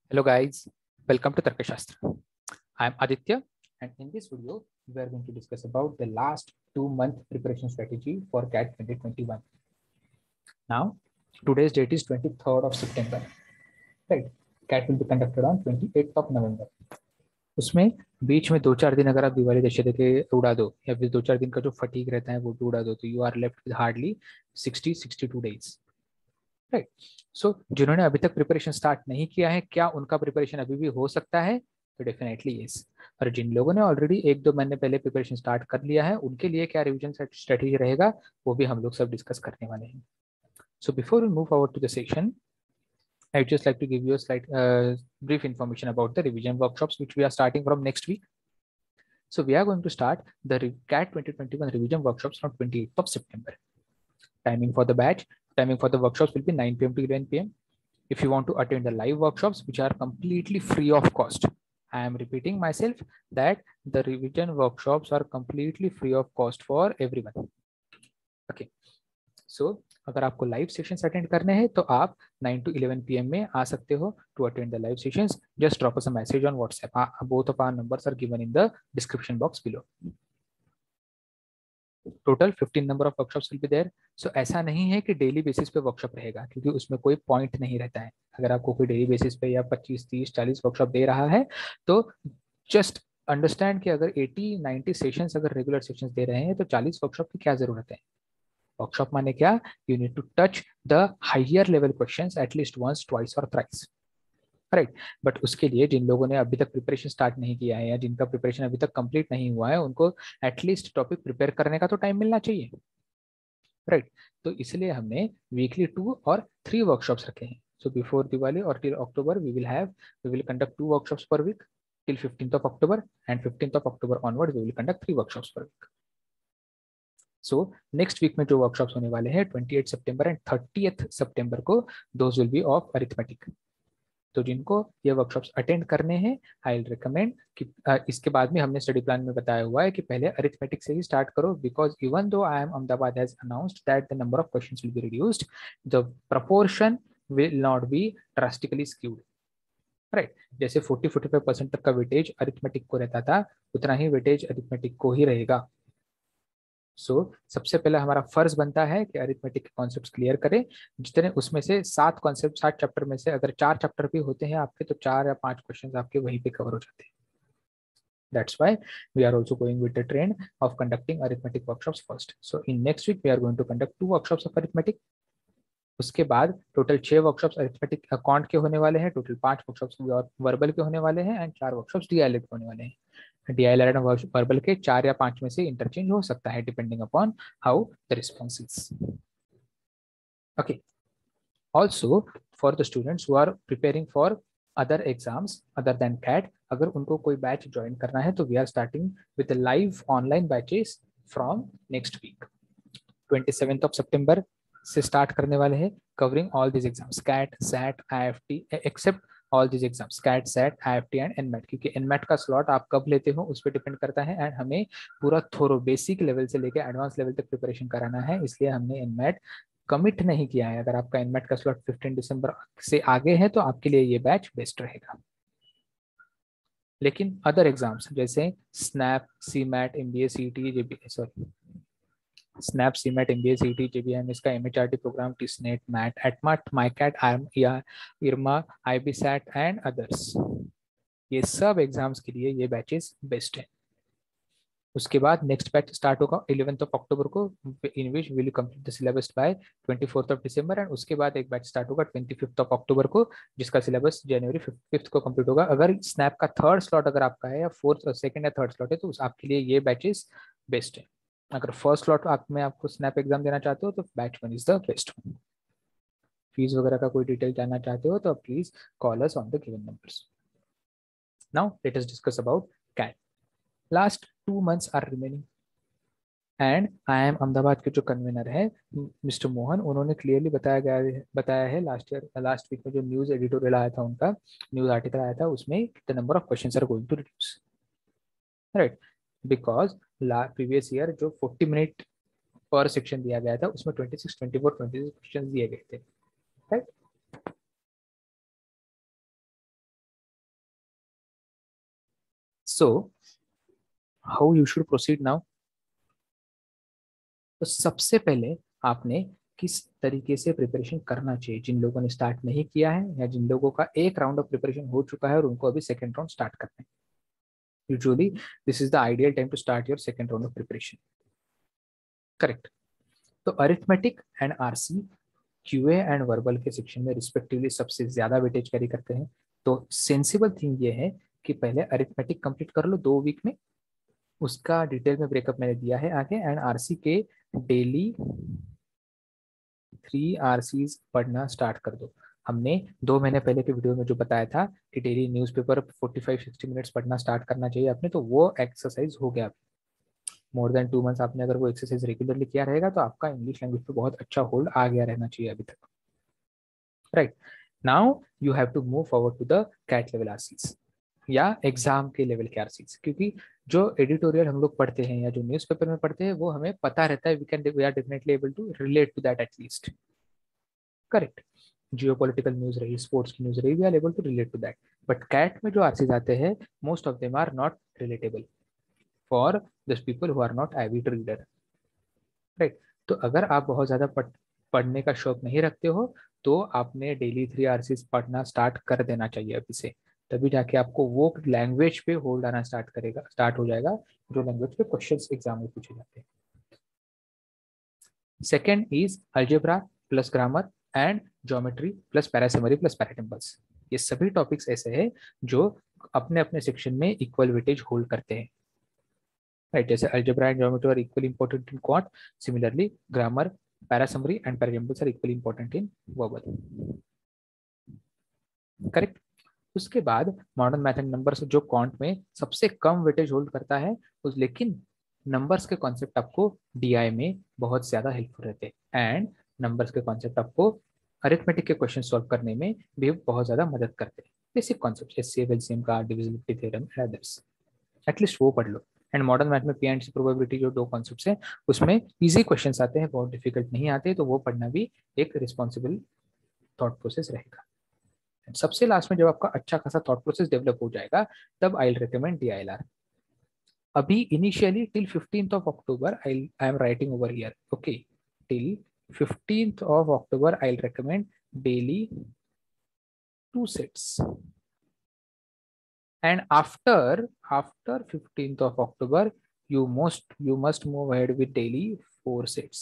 Hello guys, welcome to Tarkashastra. I am Aditya, and in this video we are going to discuss about the last 2 month preparation strategy for CAT 2021. Now today's date is 23rd of September, right? CAT will be conducted on 28th of November. उसमें बीच में 2-4 दिन अगर आप दिवाली दशहरे के उड़ा दो या फिर 2-4 दिन का जो फटीक रहता है वो भी उड़ा दो तो you are left with hardly 60-62 days, right? So जिन्होंने अभी तक प्रिपरेशन स्टार्ट नहीं किया है, क्या उनका प्रिपरेशन अभी भी हो सकता है? तो डेफिनेटली यस। और जिन लोगों ने ऑलरेडी 1-2 महीने पहले प्रिपरेशन स्टार्ट कर लिया है उनके लिए क्या रिवीजन स्ट्रेटेजी रहेगा वो भी हम लोग सब डिस्कस करने वाले हैं। So before we move forward to the session, I would just like to give you a slight brief information about the revision workshops which we are starting from next week. So we are going to start the CAT 2021 revision workshops from 28th of September. Timing for the batch, timing for the workshops will be 9 p.m. to 11 p.m. If you want to attend the live workshops which are completely free of cost, I am repeating myself that the revision workshops are completely free of cost for everyone. Okay, so अगर आपको live sessions attend करने हैं तो आप 9 to 11 p.m. में आ सकते हो to attend the live sessions. Just drop us a message on WhatsApp. Both of our numbers are given in the description box below. Total 15 number of workshops will be there. So ऐसा नहीं है कि daily basis पे workshop रहेगा, क्योंकि उसमें कोई point नहीं रहता है. अगर आपको कोई डेली बेसिस पे या 25, 30, 40 वर्कशॉप दे रहा है तो जस्ट अंडरस्टैंड कि अगर 80-90 सेशंस अगर रेगुलर सेशंस दे रहे हैं तो 40 वर्कशॉप की क्या जरूरत है. वर्कशॉप माने क्या? You need to touch the higher level questions at least once, twice और थ्राइस, राइट? बट उसके लिए जिन लोगों ने अभी तक प्रिपरेशन स्टार्ट नहीं किया है या जिनका प्रिपरेशन अभी तक कंप्लीट नहीं हुआ है उनको एटलीस्ट टॉपिक प्रिपेयर करने का तो टाइम मिलना चाहिए, राइट? तो इसलिए हमने वीकली 2 और 3 वर्कशॉप्स रखे हैं. सो बिफोर दिवाली और till October we will conduct 2 workshops per week till 15th of October, and 15th of October onward we will conduct 3 workshops per week. So next week में जो workshops होने वाले हैं 28 September and 30th September को, those will be of arithmetic. तो जिनको ये workshops attend करने हैं आई विल रिकमेंड कि इसके बाद में हमने स्टडी प्लान में बताया हुआ है कि पहले अरिथमेटिक से ही स्टार्ट करो, because even though IIM Ahmedabad has announced that the number of questions will be reduced, the proportion will not be drastically skewed, right? जैसे 40-45% तक का वेटेज अरिथमेटिक को रहता था उतना ही वेटेज अरिथमेटिक को ही रहेगा. सबसे पहले हमारा फर्ज बनता है कि अरिथमेटिक के कॉन्सेप्ट्स क्लियर करें. जितने उसमें से 7 कॉन्सेप्ट 7 चैप्टर में से अगर 4 चैप्टर भी होते हैं आपके तो 4 या 5 क्वेश्चंस आपके वहीं पे कवर हो जाते हैं. That's why we are also going with the trend of conducting arithmetic workshops first. So in next week we are going to conduct 2 workshops of arithmetic. उसके बाद टोटल 6 वर्कशॉप्स अरिथमेटिक अकाउंट के होने वाले हैं, total 5 workshops verbal के होने वाले हैं एंड 4 वर्कशॉप्स डीआईएलएड के होने वाले हैं. डीआईएलएड और वर्बल के 4 या 5 में से इंटरचेंज हो सकता है depending upon how the response is. Okay. Also, for the students who are preparing for other exams other than CAT, अगर उनको कोई बैच ज्वाइन करना है तो we are starting with the live online batches from next week. 27th of September से start करने वाले हैं, covering all these exams, CAT, SAT, IFT, except all these exams, CAT, SAT, IFT and NMAT. क्योंकि NMAT का slot आप कब लेते हो उस पर डिपेंड करता है एंड हमें पूरा थोरो बेसिक लेवल से लेकर एडवांस लेवल तक प्रिपरेशन कराना है, इसलिए हमने NMAT कमिट नहीं किया है. अगर आपका NMAT का स्लॉट 15 दिसंबर से आगे है तो आपके लिए ये बैच बेस्ट रहेगा. लेकिन अदर एग्जाम्स जैसे SNAP, CMAT, MBA, CET, JBA, sorry SNAP, CMAT, MBA, CET, JBM, इसका एमएचआरटी प्रोग्राम, टीस्नेट, मैट, एटमाट, माइकैट, या इरमा, आईबीसैट एंड अदर्स, ये सब एग्जाम्स के लिए ये बैचेस बेस्ट है. उसके बाद नेक्स्ट बैच स्टार्ट होगा 11th of October को, in which will complete the syllabus by 24th of December, and उसके बाद एक बैच स्टार्ट होगा 25th of October को जिसका सिलेबस जनवरी 5th को कंप्लीट होगा. अगर स्नैप का थर्ड स्लॉट अगर आपका है या फोर्थ, सेकंड या थर्ड स्लॉट है तो आपके लिए ये बैचेस बेस्ट है. अगर फर्स्ट स्लॉट आप में आपको स्नैप एग्जाम देना चाहते हो तो batch 1 is the best one. Fees वगैरह का कोई डिटेल जानना चाहते हो तो please call us on the given numbers. Now let us discuss about CAT. Last 2 months are remaining and IIM Ahmedabad के जो कन्वीनर है मिस्टर मोहन, उन्होंने क्लियरली बताया है लास्ट वीक में जो न्यूज एडिटोरियल आया था, उनका न्यूज आर्टिकल आया था, उसमें the number of questions are going to reduce, right? Because previous year जो 40 मिनट पर सेक्शन दिया गया था उसमें 26, 24, 26 क्वेश्चन दिए गए थे, right? So how you should proceed now? तो सबसे पहले आपने किस तरीके से प्रिपरेशन करना चाहिए, जिन लोगों ने स्टार्ट नहीं किया है या जिन लोगों का एक राउंड ऑफ प्रिपरेशन हो चुका है और उनको अभी सेकेंड राउंड स्टार्ट करना है. Usually this is the ideal time to start your second round of preparation. Correct. तो arithmetic and RC QA and verbal के सेक्शन में रिस्पेक्टिवली सबसे ज्यादा वेटेज कैरी करते हैं. तो सेंसिबल थिंग ये है कि पहले अरिथमेटिक कंप्लीट कर लो 2 वीक में, उसका डिटेल में ब्रेकअप मैंने दिया है आगे. एंड आरसी के डेली 3 RCs पढ़ना स्टार्ट कर दो. हमने 2 महीने पहले के वीडियो में जो बताया था कि डेली न्यूज़पेपर 45-60 मिनट्स पढ़ना स्टार्ट करना चाहिए आपने, तो वो एक्सरसाइज हो गया. मोर देन 2 मंथ्स आपने अगर वो एक्सरसाइज रेगुलरली किया रहेगा तो आपका इंग्लिश लैंग्वेज पे बहुत अच्छा होल्ड आ गया रहना चाहिए अभी तक. Right. Now you have to move forward to the CAT level RCs या एग्जाम के लेवल के आरसीज, क्योंकि जो एडिटोरियल हम लोग पढ़ते हैं या जो न्यूज़पेपर में पढ़ते हैं वो हमें पता रहता है, we are definitely able to relate to that at least. Correct. Geopolitical news रही, स्पोर्ट्स की न्यूज रही, we are able to relate to that. But CAT में जो आरसीज आते हैं most of them are not relatable for this people who are not avid reader. Right. तो अगर आप बहुत ज्यादा पढ़ने का शौक नहीं रखते हो तो आपने डेली 3 RCs पढ़ना स्टार्ट कर देना चाहिए अभी से. तभी जाके आपको वो लैंग्वेज पे होल्ड आना स्टार्ट हो जाएगा जो लैंग्वेज पे क्वेश्चंस एग्जाम में पूछे जाते हैं. Second is algebra plus grammar and geometry plus para summary plus para jumbles. ये सभी टॉपिक्स ऐसे हैं जो अपने अपने सेक्शन में इक्वल वेटेज होल्ड करते हैं. राइट. जैसे algebra and geometry are equally important in quant, similarly grammar, para summary and para jumbles are equally important in verbal. Correct. उसके बाद मॉडर्न मैथ एंड नंबर्स जो क्वांट में सबसे कम वेटेज होल्ड करता है, उस लेकिन नंबर्स के कॉन्सेप्ट आपको डीआई में बहुत ज्यादा हेल्पफुल रहते हैं एंड नंबर्स के कॉन्सेप्ट आपको अरिथमेटिक के क्वेश्चन सॉल्व करने में भी बहुत ज्यादा मदद करते हैं. बेसिक कॉन्सेप्ट एचसीएफ एलसीएम का, divisibility theorem and others, at least वो पढ़ लो. एंड मॉडर्न मैथ में पी एंड सी प्रोबेबिलिटी जो 2 कॉन्सेप्ट्स हैं उसमें इजी क्वेश्चंस आते हैं, बहुत डिफिकल्ट नहीं आते, तो वो पढ़ना भी एक रिस्पॉन्सिबल थॉट प्रोसेस रहेगा. सबसे लास्ट में जब आपका अच्छा खासा थॉट प्रोसेस डेवलप हो जाएगा तब आई विल रिकमेंड DILR. अभी initially till 15th of October I am writing over here. Okay, till 15th of October I'll recommend daily 2 sets, and after 15th of October you must move ahead with daily 4 sets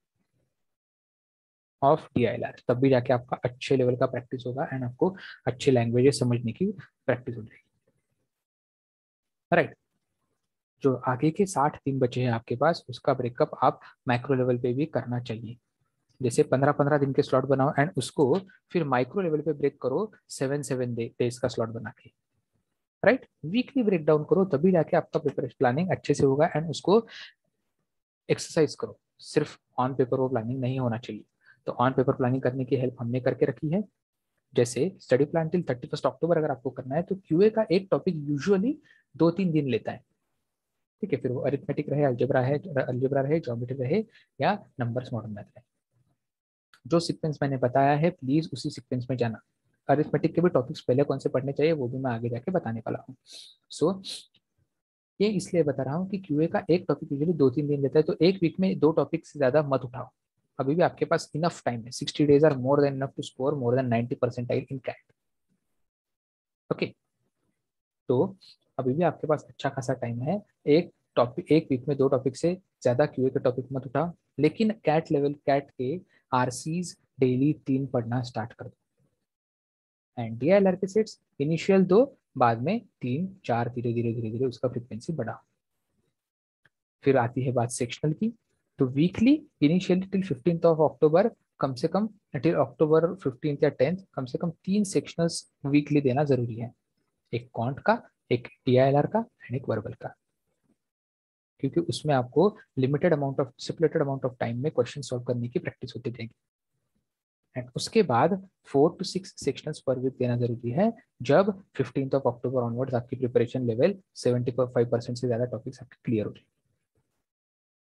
of DILR. तब भी जाके आपका अच्छे level का practice होगा and आपको अच्छे languages समझने की प्रैक्टिस हो जाएगी. राइट. जो आगे के 60 दिन बचे हैं आपके पास उसका ब्रेकअप आप मैक्रो लेवल पे भी करना चाहिए. जैसे 15-15 दिन के स्लॉट बनाओ एंड उसको फिर माइक्रो लेवल पे ब्रेक करो 7-7 डेज का स्लॉट बना के. राइट. वीकली ब्रेक डाउन करो तभी जाके आपका प्रिपरेशन प्लानिंग अच्छे से होगा एंड उसको एक्सरसाइज करो. सिर्फ ऑन पेपर वो प्लानिंग नहीं होना चाहिए. तो ऑन पेपर प्लानिंग करने की हेल्प हमने करके रखी है. जैसे स्टडी प्लान टिल 31 अक्टूबर अगर आपको करना है तो क्यूए का एक टॉपिक यूजुअली 2-3 दिन लेता है. ठीक है. फिर वो अरिथमेटिक रहे, अलजेब्रा रहे, ज्योमेट्री रहे या नंबर्स मॉडर्न मैथ रहे. जो सीक्वेंस मैंने बताया है प्लीज उसी सीक्वेंस में जाना. अरिथमेटिक के भी टॉपिक्स पहले कौन से पढ़ने चाहिए वो भी मैं आगे जाके बताने वाला हूँ. सो ये इसलिए बता रहा हूँ कि क्यूए का एक टॉपिक यूजुअली 2-3 दिन लेता है, तो एक वीक में 2 टॉपिक से ज्यादा मत उठाओ. अभी भी आपके पास इनफ टाइम है. 60 days are more than enough to score more than 90% in CAT. Okay. तो अभी भी आपके पास अच्छा खासा टाइम है. एक वीक में 2 टॉपिक से ज्यादा क्यूए के टॉपिक मत उठाओ, लेकिन कैट के आरसीज डेली 3 पढ़ना स्टार्ट कर दो. एंड DILR के सेट्स इनिशियल 2, बाद में 3-4 धीरे धीरे धीरे धीरे उसका फ्रिक्वेंसी बढ़ाओ. फिर आती है बात सेक्शनल की. तो weekly initially till 15th of October कम से कम टिल October 15th या 10th कम से कम 3 सेक्शनल्स वीकली देना जरूरी है. एक कॉन्ट का, एक DILR का एंड एक वर्बल का, क्योंकि उसमें आपको लिमिटेड अमाउंट ऑफ टाइम में क्वेश्चन सॉल्व करने की प्रैक्टिस होती रहेगी. एंड उसके बाद 4 to 6 सेक्शंस पर वीक देना जरूरी है. जब 15th of October ऑनवर्ड्स आपकी प्रिपरेशन लेवल 75% से ज्यादा टॉपिक्स आपके क्लियर हो जाए.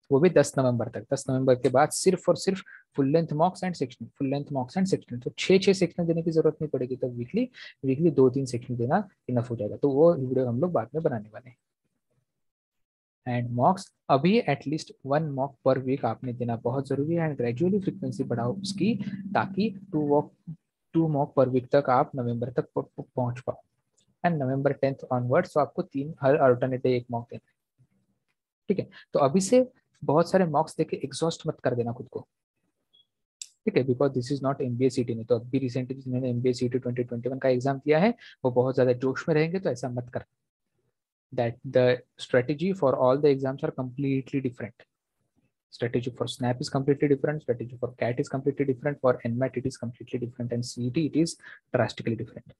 वो भी 10 नवंबर तक। 10 नवंबर के बाद सिर्फ और सिर्फ full length mocks and section, full length mocks and section. तो 6 सेक्शन देने की जरूरत नहीं पड़ेगी, तो वीकली वीकली 2-3 सेक्शन देना इनफ हो जाएगा। तो वो वीडियो हम लोग बाद में बनाने वाले हैं। एंड मॉक्स अभी एटलीस्ट 1 मॉक पर वीक आपने देना बहुत जरूरी है, एंड ग्रेजुअली फ्रीक्वेंसी बढ़ाओ उसकी, ताकि 2 मॉक पर वीक तक आप नवंबर तक पहुंच पाओ। एंड नवंबर 10th ऑनवर्ड्स तो आपको 3 हर अल्टरनेटिव 1 मॉक देना है। ठीक है, तो अभी से बहुत सारे मॉक्स देके एग्जॉस्ट मत कर देना खुद को। ठीक है, because this is not MBA CET. नहीं तो अभी रिसेंटली जिन्होंने एमबीए सीटी 2021 का एग्जाम दिया है वो बहुत ज्यादा जोश में रहेंगे, तो ऐसा मत कर। That the strategy for all the exams are completely different. Strategy for SNAP is completely different. Strategy for CAT is completely different. For NMAT, it is completely different. And CET, it is drastically different.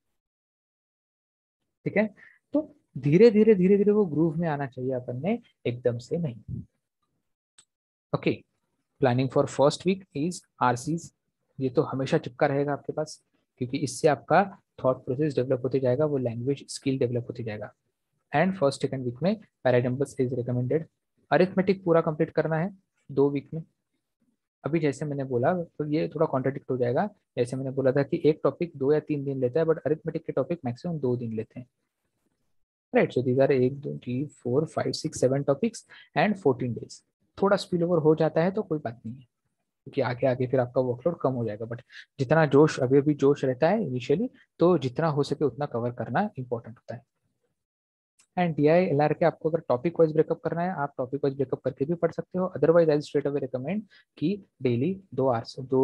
ठीक है, तो धीरे धीरे धीरे धीरे वो groove में आना चाहिए अपन ने, एकदम से नहीं। Okay, planning for first week is RCs. ये तो हमेशा चिपका रहेगा आपके पास, क्योंकि इससे आपका थॉट प्रोसेस डेवलप होते जाएगा, वो लैंग्वेज स्किल डेवलप होते जाएगा। एंड फर्स्ट सेकंड वीक में पैराडिम्बल्स इज रिकमेंडेड। अरिथमेटिक पूरा कंप्लीट करना है 2 वीक में। अभी जैसे मैंने बोला, तो ये थोड़ा कॉन्ट्राडिक्ट हो जाएगा। जैसे मैंने बोला था कि एक टॉपिक 2 या 3 दिन लेता है, बट अरिथमेटिक के टॉपिक मैक्सिमम 2 दिन लेते हैं। Right, so these are 1 2 3 4 5 6 7 topics and 14 days. थोड़ा स्पिल ओवर हो जाता है तो कोई बात नहीं है, क्योंकि आगे आगे फिर आपका वर्कलोड कम हो जाएगा। बट जितना जोश अभी अभी जोश रहता है इनिशियली, तो जितना हो सके उतना कवर करना इंपॉर्टेंट होता है। एंड डीआई एलआर के आपको अगर टॉपिक वाइज ब्रेकअप करना है, आप टॉपिक वाइज ब्रेकअप करके भी पढ़ सकते हो। Otherwise I straight away recommend कि डेली 2 आवर्स 2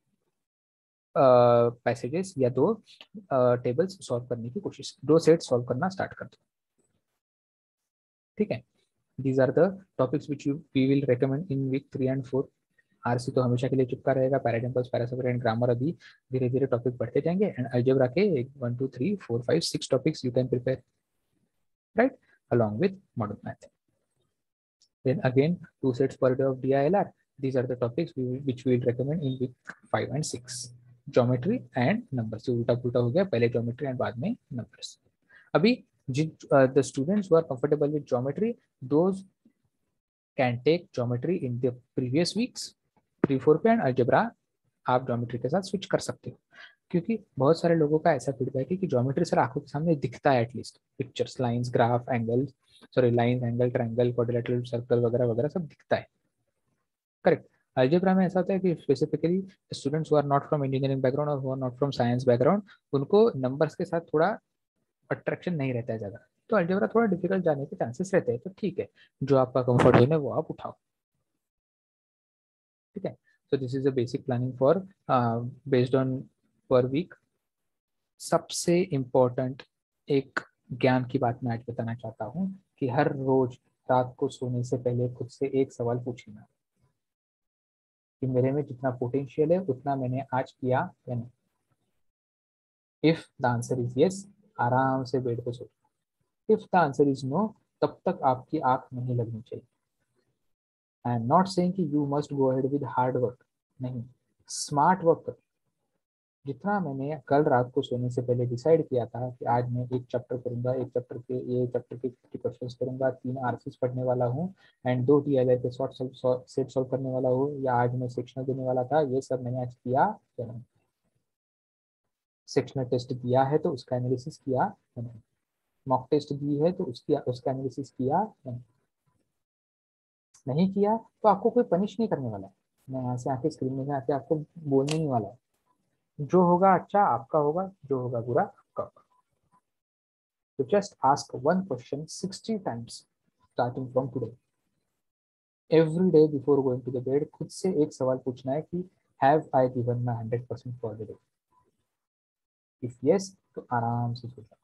पैसेजेस या 2 टेबल्स सॉल्व करने की कोशिश, 2 सेट सॉल्व करना स्टार्ट कर दो। ठीक है, these are the topics which you we will recommend in week 3 and 4। RC तो हमेशा के लिए चिपका रहेगा। पैराडिम्पल्स, पैरासेवर एंड ग्रामर अभी धीरे धीरे टॉपिक बढ़ते जाएंगे। एंड अलजेब्रा के 1 2 3 4 5 6 topics you can prepare, right, along with modern math. Then again, 2 sets per day of DILR. These are the topics which we will recommend in week 5 and 6. Geometry and numbers. So उल्टा पुल्टा हो गया, पहले geometry and बाद में numbers. अभी the students who are comfortable with geometry, those can take geometry in the previous weeks 3-4 पे, and algebra आप ज्योमेट्री के साथ स्विच कर सकते हो। क्योंकि बहुत सारे लोगों का ऐसा फीडबैक है कि ज्योमेट्री सर आंखों के सामने दिखता है, at least pictures, lines, graph, angle, sorry lines, angle, triangle, quadrilateral, circle वगैरह वगैरह सब दिखता है। करेक्ट। अलजेब्रा में ऐसा होता है कि specifically students who are not from engineering background और who are not from science background, उनको नंबर्स के साथ थोड़ा अट्रैक्शन नहीं रहता है ज्यादा, तो अलजेब्रा थोड़ा डिफिकल्ट जाने के चांसेस रहते हैं। तो ठीक है, जो आपका कंफर्ट जोन है वो आप उठाओ। ठीक है, so this is a basic planning for based on per week। सबसे इम्पोर्टेंट एक ज्ञान की बात मैं आज बताना चाहता हूँ कि हर रोज रात को सोने से पहले खुद से एक सवाल पूछना कि मेरे में जितना पोटेंशियल है उतना मैंने आज किया या नहीं। If the answer is yes, आराम से बेड पे सो। If the answer is no, तब तक आपकी आंख नहीं लगनी चाहिए। आई एम नॉट सेइंग कि you must go ahead with hard work, नहीं, स्मार्ट वर्क। जितना मैंने कल रात को सोने से पहले डिसाइड किया था कि आज मैं एक चैप्टर करूंगा, एक चैप्टर के ये चैप्टर के 50 क्वेश्चंस करूंगा, 3 आरसीस पढ़ने वाला हूँ, एंड 2 टीएलआर के शॉर्ट सेट सॉल्व करने वाला हूँ, या आज मैं सेक्शनल देने वाला था, ये सब मैंने आज किया या नहीं। सेक्शनल टेस्ट दिया है तो उसका एनालिसिस किया या नहीं। मॉक टेस्ट दी है तो उसका एनालिसिस किया या नहीं। नहीं किया तो आपको कोई पनिश नहीं करने वाला है। मैं यहाँ से आके स्क्रीन में आके आपको बोलने नहीं वाला है। जो होगा अच्छा आपका होगा, जो होगा बुरा आपका होगा। So just ask one question 60 times starting from today. Every day before going to the bed, खुद से एक सवाल पूछना है कि have I given my 100% for the day? If yes, तो आराम से सो जाओ।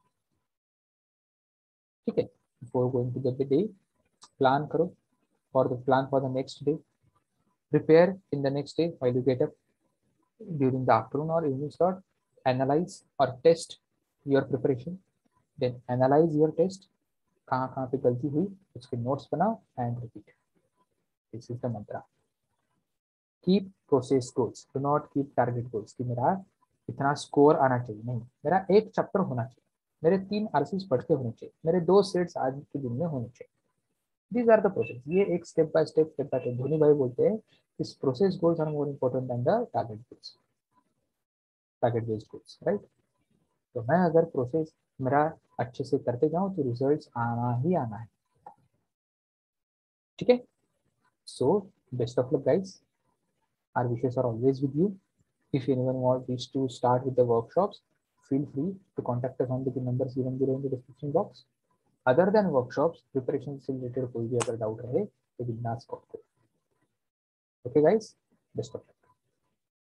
ठीक है, before going to the day, plan करो for the next day. Prepare in the next day while you get up during the afternoon or evening slot. Analyze or test your preparation. Then analyze your test. कहाँ कहाँ पे गलती हुई उसके notes बनाओ and repeat. This is the mantra. Keep process goals, do not keep target goals कि मेरा इतना स्कोर आना चाहिए, नहीं, मेरा एक चैप्टर होना चाहिए, मेरे 3 आरसीस पढ़ के होने चाहिए, मेरे 2 सेट्स आज के दिन में होने चाहिए। These are the process. ये एक स्टेप बाय स्टेप धोनी भाई बोलते हैं this process goals are more important than the target goals, target based goals, right. तो मैं अगर प्रोसेस मेरा अच्छे से करते जाऊं तो रिजल्ट्स आना ही आना है. ठीक है. So best of luck guys. Our wishes are always with you. If anyone wants to start with the workshops, feel free to contact us on the numbers given below in the description box. Other than workshops, preparation से related कोई भी अगर doubt रहे तो बिंदास call करो. Okay guys, best of luck.